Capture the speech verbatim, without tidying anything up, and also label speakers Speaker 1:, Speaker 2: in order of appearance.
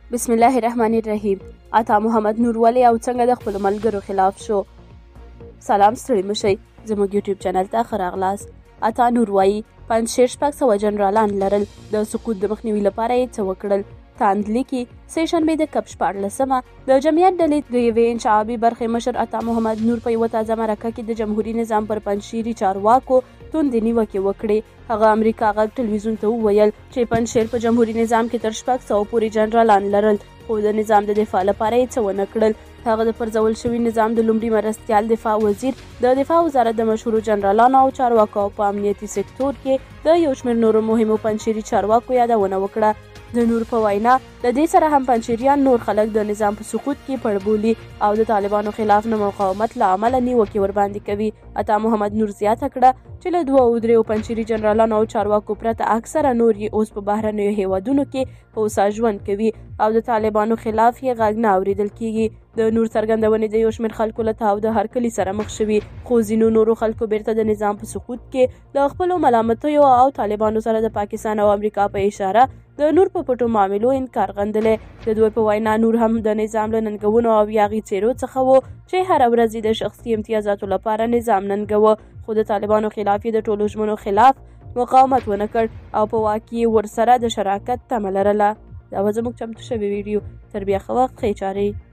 Speaker 1: بسم الله الرحمن الرحیم. عطا محمد نور ولې او څنګه د خپلو ملګرو خلاف شو؟ سلام، ستړي مشئ، زموږ یوټیوب چینل ته ښه راغلاست. عطا نور وایي پنجشیر شپږ سوه جنرالان لرل، د سقوط د مخنیوي لپاره یې څه وکړل. تاند لیکي سه شنبې د کب شپاړلسمه د جمعیت ډلې د یوې انشعابي برخې مشر عطا محمد نور په یوه تازه مرکه کې د جمهوري نظام پر پنجشیري چارواکو توندې نیوکې وکړې. هغه امریکا غږ ټلویزیون ته وویل چې پنجشیر په جمهوري نظام کې تر شپږ سوه پورې جنرالان لرل، خو د نظام د دفاع لپاره یې څه ونه کړل. هغه د پرځول شوي نظام د لومړي مرستیال دفاع وزیر، د دفاع وزارت د مشهورو جنرالانو او چارواکو په امنیتي سکتور کې د یو شمېر نورو مهمو پنجشیري چارواکو یادونه وکړه. د نور په وینا د دې سره هم پنجشیریان نور خلک د نظام په سقوط کې پړ بولي او د طالبانو خلاف نه مقاومت له امله نیوکې ورباندې کوي. عطا محمد نور زیاته کړه چې له دوه او دریو پنجشیري جنرالانو او چارواکو پرته اکثره نور یې اوس په بهرنیو هیوادونو کې په هوسا ژوند کوي او د طالبانو خلاف یې غږ نه اورېدل کیږي. د نور څرګندونې د یو شمېر خلکو له تاو د هرکلي سره مخ شوي، خو ځینو نورو خلکو بیرته د نظام په سقوط کې له خپلو ملامتیو او طالبانو سره د پاکستان او امریکا په اشاره د نور په پټو معاملو انکار غندلی. د دوی په وینا نور هم د نظام له ننګونو او یاغي څیرو څخه و چې هره ورځ د شخصي امتیازاتو لپاره نظام ننګوه، خو د طالبانو خلاف یې د ټولو ژمنو خلاف مقاومت ونه کړ او په واک کې ورسره د شراکت تمه لرله. دا به زموږ چمتو شوې ویډیو. تر بیا ښه وخت، ښې چارې.